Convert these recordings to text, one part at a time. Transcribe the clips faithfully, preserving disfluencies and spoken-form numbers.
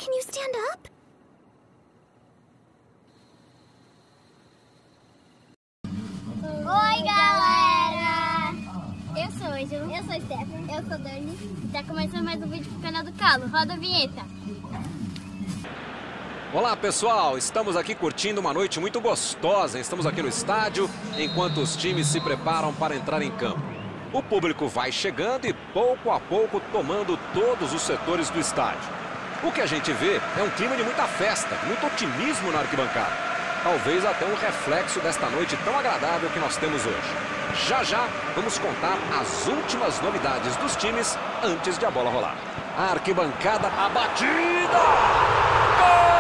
Can you stand up? Oi, galera! Eu sou Ângelo. Eu sou Stephanie. Eu sou Dani. Tá começando mais um vídeo pro canal do Calo. Roda a vinheta. Olá, pessoal. Estamos aqui curtindo uma noite muito gostosa. Estamos aqui no estádio, enquanto os times se preparam para entrar em campo. O público vai chegando e, pouco a pouco, tomando todos os setores do estádio. O que a gente vê é um clima de muita festa, muito otimismo na arquibancada. Talvez até um reflexo desta noite tão agradável que nós temos hoje. Já já vamos contar as últimas novidades dos times antes de a bola rolar. A arquibancada, a batida! Gol!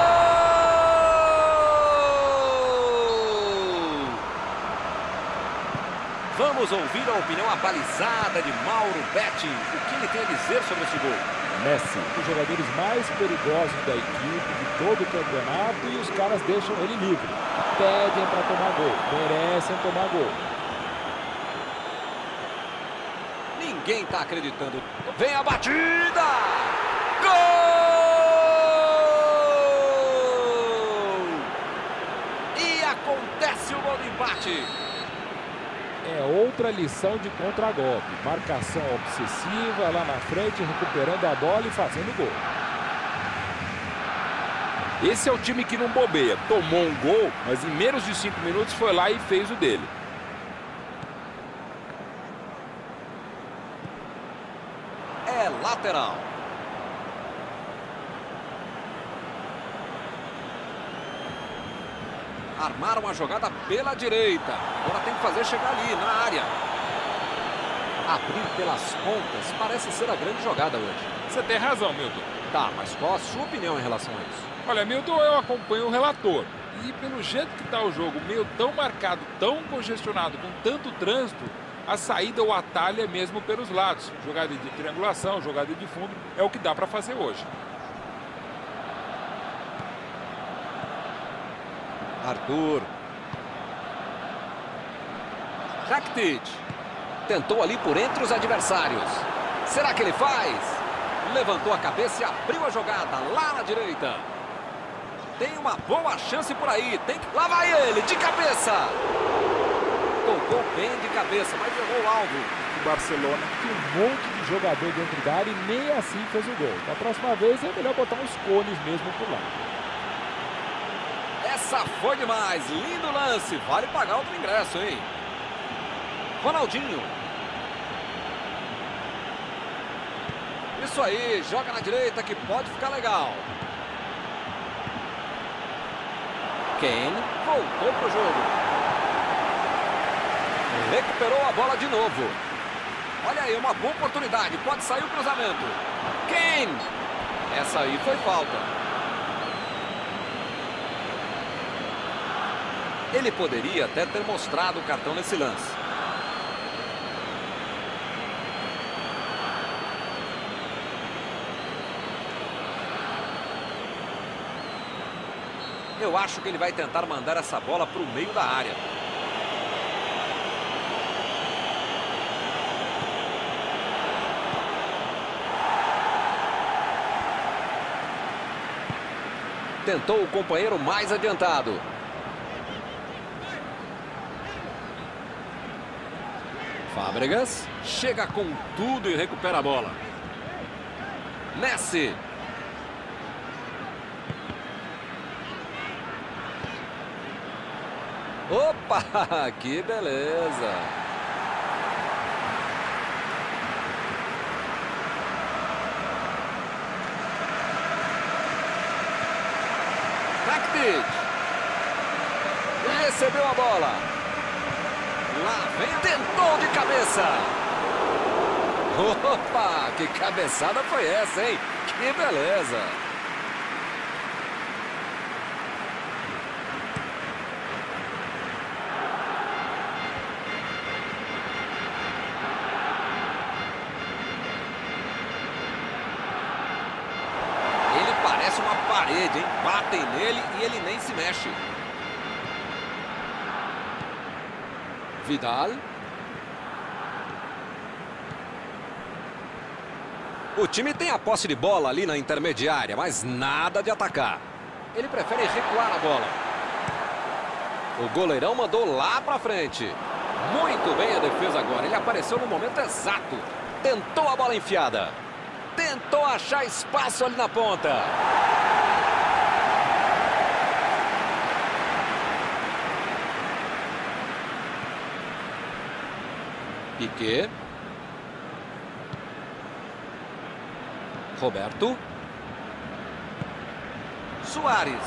Vamos ouvir a opinião abalizada de Mauro Betti. O que ele tem a dizer sobre esse gol? Messi, um dos jogadores mais perigosos da equipe, de todo o campeonato, e os caras deixam ele livre. Pedem para tomar gol, merecem tomar gol. Ninguém está acreditando. Vem a batida! Gol! E acontece o gol do empate. É outra lição de contragolpe. Marcação obsessiva lá na frente, recuperando a bola e fazendo gol. Esse é o time que não bobeia. Tomou um gol, mas em menos de cinco minutos foi lá e fez o dele. É lateral. Armaram a jogada pela direita. Agora tem que fazer chegar ali, na área. Abrir pelas pontas parece ser a grande jogada hoje. Você tem razão, Milton. Tá, mas qual a sua opinião em relação a isso? Olha, Milton, eu acompanho o relator. E pelo jeito que está o jogo, meio tão marcado, tão congestionado, com tanto trânsito, a saída ou atalho é mesmo pelos lados. Jogada de triangulação, jogada de fundo, é o que dá para fazer hoje. Arthur. Rakitic. Tentou ali por entre os adversários. Será que ele faz? Levantou a cabeça e abriu a jogada lá na direita. Tem uma boa chance por aí. Tem que... Lá vai ele, de cabeça. Tocou bem de cabeça, mas errou o alvo. O Barcelona tem um monte de jogador dentro da área e nem assim fez o gol. Da próxima vez é melhor botar uns cones mesmo por lá. Essa foi demais. Lindo lance. Vale pagar outro ingresso, hein? Ronaldinho. Isso aí. Joga na direita que pode ficar legal. Kane voltou pro jogo. Recuperou a bola de novo. Olha aí, uma boa oportunidade. Pode sair o cruzamento. Kane. Essa aí foi falta. Ele poderia até ter mostrado o cartão nesse lance. Eu acho que ele vai tentar mandar essa bola para o meio da área. Tentou o companheiro mais adiantado. Fábregas chega com tudo e recupera a bola. Messi. Opa, que beleza. Rakitic. Recebeu a bola. Lá vem, tentou de cabeça. Opa, que cabeçada foi essa, hein? Que beleza. Ele parece uma parede, hein? Batem nele e ele nem se mexe. Vidal. O time tem a posse de bola ali na intermediária, mas nada de atacar. Ele prefere recuar a bola. O goleirão mandou lá pra frente. Muito bem a defesa agora. Ele apareceu no momento exato. Tentou a bola enfiada. Tentou achar espaço ali na ponta. Piquet. Roberto. Suárez.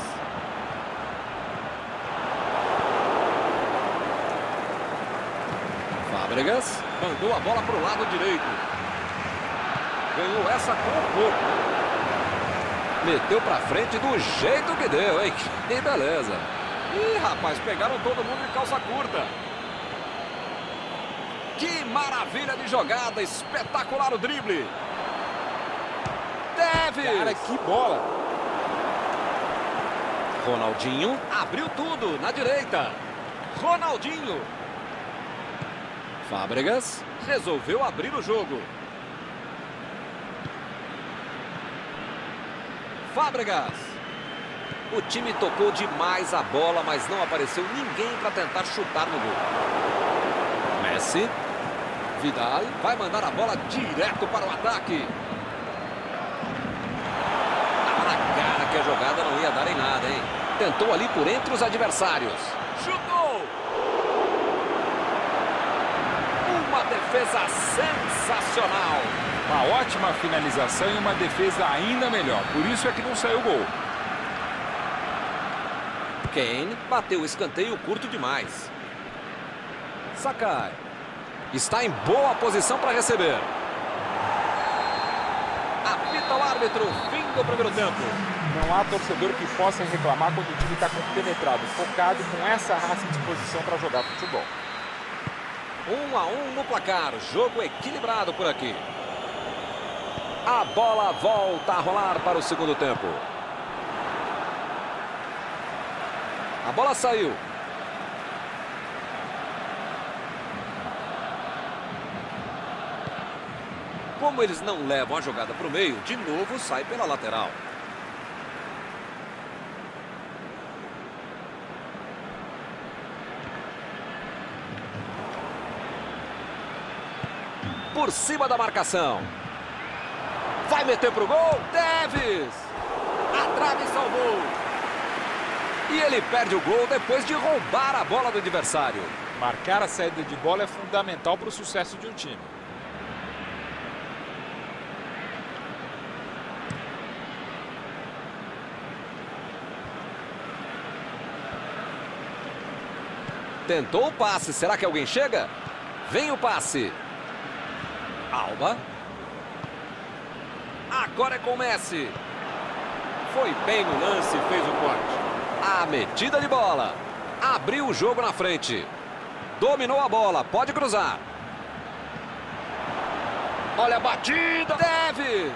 Fábregas mandou a bola para o lado direito. Ganhou essa com o corpo. Meteu para frente do jeito que deu, hein? Que beleza. Ih, rapaz, pegaram todo mundo de calça curta. Que maravilha de jogada. Espetacular o drible. Tevez. Cara, que bola. Ronaldinho abriu tudo na direita. Ronaldinho. Fábregas resolveu abrir o jogo. Fábregas. O time tocou demais a bola, mas não apareceu ninguém para tentar chutar no gol. Messi. Vidal vai mandar a bola direto para o ataque. Tava na cara que a jogada não ia dar em nada, hein? Tentou ali por entre os adversários. Chutou! Uma defesa sensacional. Uma ótima finalização e uma defesa ainda melhor. Por isso é que não saiu o gol. Kane bateu o escanteio curto demais. Sakai. Está em boa posição para receber. Apita o árbitro. Fim do primeiro tempo. Não há torcedor que possa reclamar quando o time está compenetrado, focado com essa raça de disposição para jogar futebol. Um a um no placar. Jogo equilibrado por aqui. A bola volta a rolar para o segundo tempo. A bola saiu. Como eles não levam a jogada para o meio, de novo sai pela lateral. Por cima da marcação. Vai meter pro gol. Tevez. A trave salvou. E ele perde o gol depois de roubar a bola do adversário. Marcar a saída de bola é fundamental para o sucesso de um time. Tentou o passe. Será que alguém chega? Vem o passe. Alba. Agora é com o Messi. Foi bem no lance e fez o corte. A metida de bola. Abriu o jogo na frente. Dominou a bola. Pode cruzar. Olha a batida. Tevez.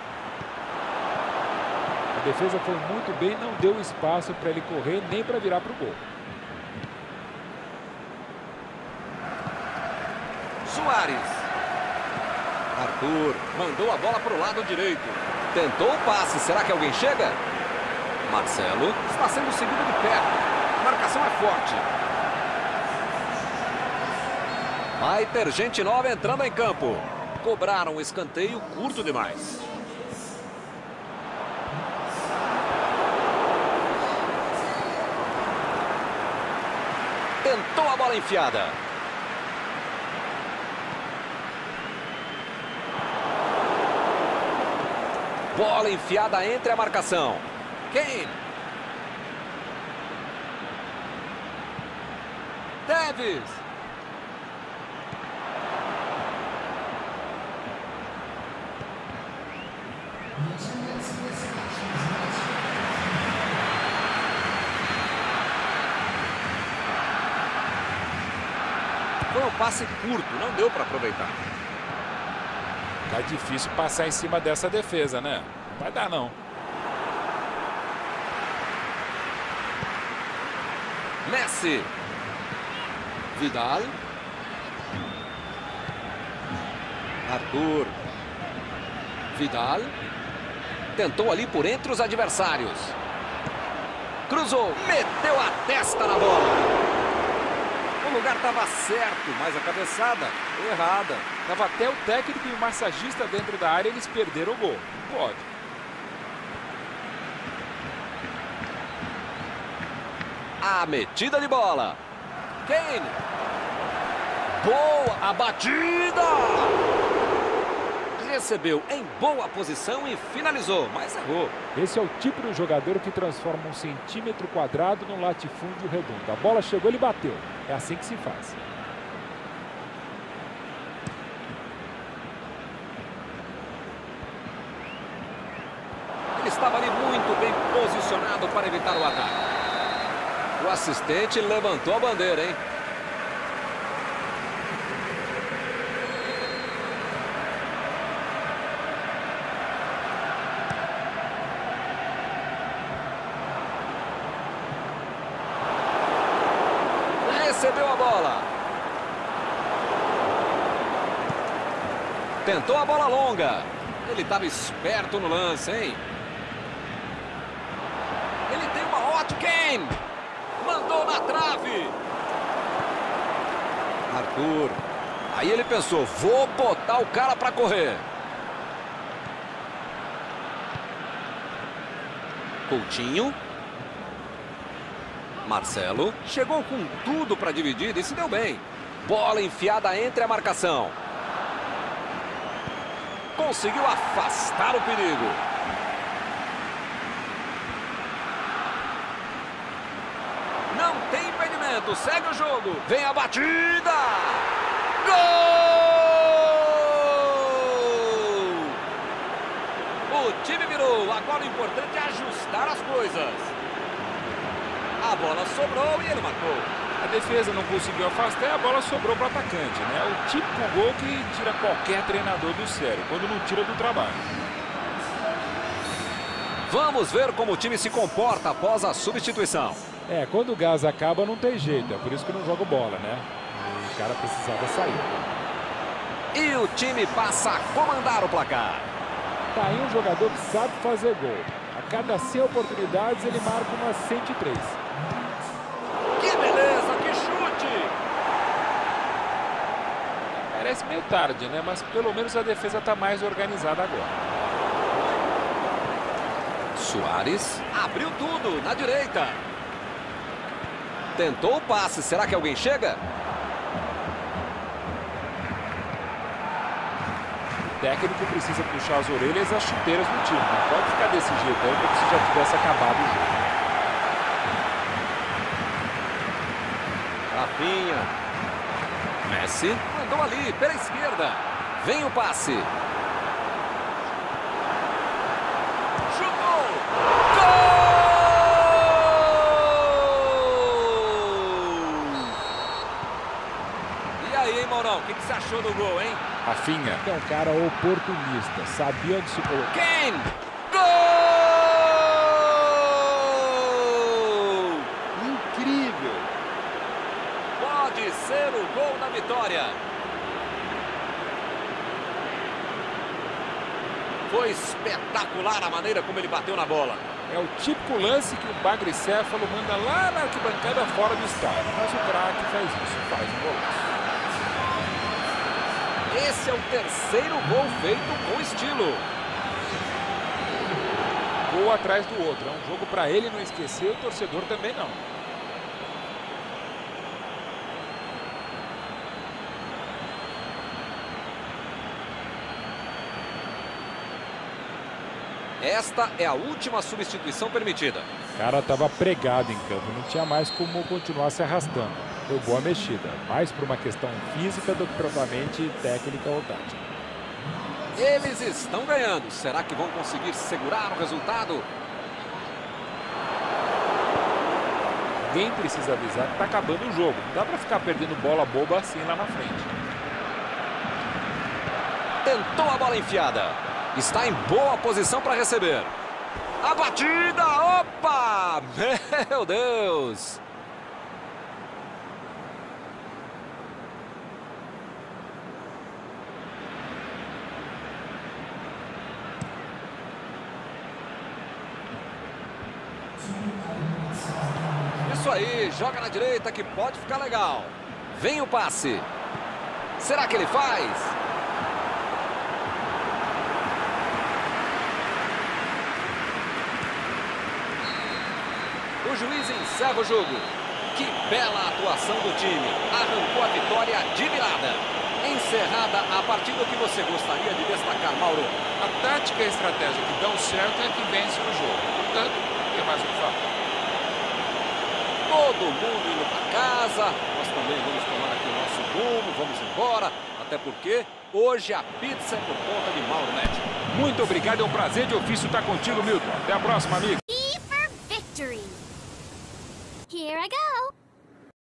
A defesa foi muito bem, não deu espaço para ele correr nem para virar para o gol. Suárez. Arthur mandou a bola para o lado direito. Tentou o passe. Será que alguém chega? Marcelo está sendo seguido de perto. A marcação é forte. Vai ter gente nova entrando em campo. Cobraram o escanteio curto demais. Tentou a bola enfiada. Bola enfiada entre a marcação. Kane. Tevez. Foi um passe curto, não deu para aproveitar. Tá difícil passar em cima dessa defesa, né? Não vai dar, não. Messi. Vidal. Arthur. Vidal. Tentou ali por entre os adversários. Cruzou, meteu a testa na bola. O lugar estava certo, mas a cabeçada errada. Tava até o técnico e o massagista dentro da área, eles perderam o gol. Não pode. A metida de bola. Kane. Boa a batida. Recebeu em boa posição e finalizou, mas errou. Esse é o tipo de jogador que transforma um centímetro quadrado num latifúndio redondo. A bola chegou, ele bateu. É assim que se faz. Ele estava ali muito bem posicionado para evitar o ataque. O assistente levantou a bandeira, hein? Recebeu a bola. Tentou a bola longa. Ele estava esperto no lance, hein? Ele tem uma ótima. Kane. Mandou na trave. Arthur. Aí ele pensou, vou botar o cara para correr. Coutinho. Marcelo chegou com tudo para dividir e se deu bem. Bola enfiada entre a marcação. Conseguiu afastar o perigo. Não tem impedimento, segue o jogo. Vem a batida. Gol! O time virou. Agora o importante é ajustar as coisas. A bola sobrou e ele marcou. A defesa não conseguiu afastar e a bola sobrou para o atacante, né? O típico gol que tira qualquer treinador do sério, quando não tira do trabalho. Vamos ver como o time se comporta após a substituição. É, quando o gás acaba não tem jeito, é por isso que não joga bola, né? O cara precisava sair. E o time passa a comandar o placar. Tá aí um jogador que sabe fazer gol. A cada cem oportunidades ele marca umas cento e três. Que beleza, que chute! Parece meio tarde, né? Mas pelo menos a defesa está mais organizada agora. Soares abriu tudo na direita. Tentou o passe, será que alguém chega? O técnico precisa puxar as orelhas e as chuteiras do time. Não pode ficar desse jeito aí como se já tivesse acabado o jogo. Rafinha. Messi mandou ali pela esquerda. Vem o passe. Chutou. Gol! E aí, hein, Maurão? O que, que você achou do gol, hein? Rafinha. É um cara oportunista, sabia onde se colocar. Kane! Gol! Incrível! Pode ser o gol da vitória. Foi espetacular a maneira como ele bateu na bola. É o típico lance que o magricéfalo manda lá na arquibancada fora do estádio. Mas o craque faz isso, faz um golaço. Esse é o terceiro gol feito com estilo. Gol atrás do outro. É um jogo para ele não esquecer, o torcedor também não. Esta é a última substituição permitida. O cara estava pregado em campo, não tinha mais como continuar se arrastando. Foi boa mexida, mais por uma questão física do que propriamente técnica ou tática. Eles estão ganhando. Será que vão conseguir segurar o resultado? Alguém precisa avisar que está acabando o jogo. Não dá para ficar perdendo bola boba assim lá na frente. Tentou a bola enfiada. Está em boa posição para receber. A batida! Opa! Meu Deus! Isso aí, joga na direita que pode ficar legal. Vem o passe. Será que ele faz? O juiz encerra o jogo. Que bela atuação do time. Arrancou a vitória de virada. Encerrada a partida, o que você gostaria de destacar, Mauro? A tática e a estratégia que dão certo é que vence o jogo. Portanto, não tem mais o que falar. Todo mundo indo para casa. Nós também vamos tomar aqui o nosso rumo. Vamos embora. Até porque hoje a pizza é por conta de Mauro Netti. Muito obrigado, é um prazer de ofício estar contigo, Milton. Até a próxima, amigo.